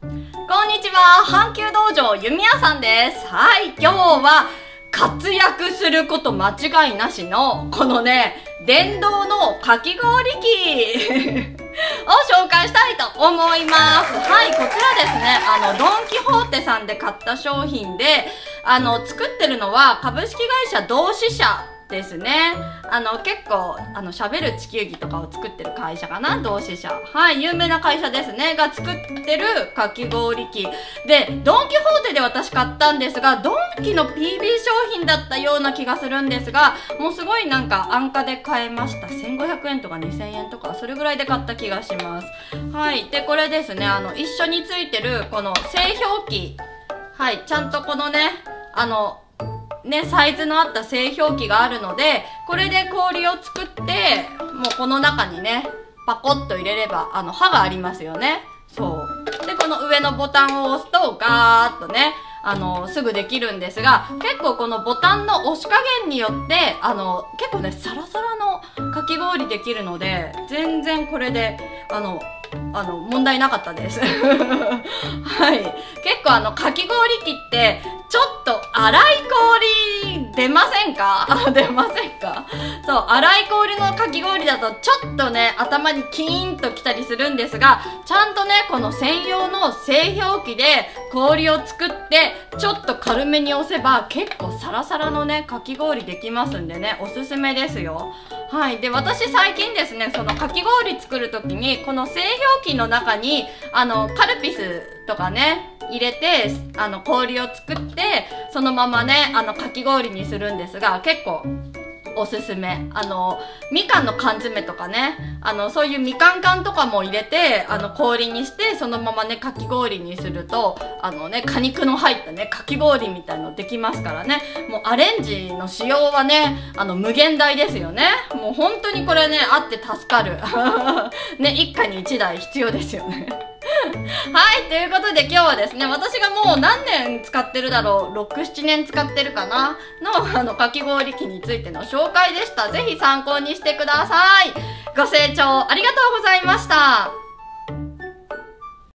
こんにちは、阪急道場弓矢さんです。はい、今日は活躍すること間違いなしのこのね、電動のかき氷機を紹介したいと思います。はい、こちらですね、ドン・キホーテさんで買った商品で、作ってるのは株式会社同志社ですね。結構、喋る地球儀とかを作ってる会社かな、同志社。はい、有名な会社ですね。が作ってるかき氷機。で、ドン・キホーテで私買ったんですが、ドンキの PB 商品だったような気がするんですが、もうすごいなんか安価で買えました。1500円とか2000円とか、それぐらいで買った気がします。はい。で、これですね、一緒についてる、この製氷機。はい、ちゃんとこのね、サイズのあった製氷機があるので、これで氷を作って、もうこの中にね、パコッと入れれば、刃がありますよね。そう。で、この上のボタンを押すと、ガーッとね、すぐできるんですが、結構このボタンの押し加減によって、結構ね、サラサラのかき氷できるので、全然これで、問題なかったです。はい。結構かき氷機って、ちょっと粗い氷出ませんか？出ませんか？そう、粗い氷のかき氷だとちょっとね、頭にキーンときたりするんですが、ちゃんとね、この専用の製氷機で氷を作って、ちょっと軽めに押せば結構サラサラのね、かき氷できますんでね、おすすめですよ。はい。で、私最近ですね、そのかき氷作るときに、この製氷機の中に、カルピスとかね、入れて、氷を作って、そのままね、かき氷にするんですが、結構、おすすめ。みかんの缶詰とかね、そういうみかん缶とかも入れて、氷にして、そのままね、かき氷にすると、果肉の入ったね、かき氷みたいのできますからね。もうアレンジの仕様はね、無限大ですよね。もう本当にこれね、あって助かる。ね、一家に一台必要ですよね。はい、ということで今日はですね、私がもう何年使ってるだろう、6、7年使ってるかなの、かき氷機についての紹介でした。ぜひ参考にしてください。ご清聴ありがとうございました。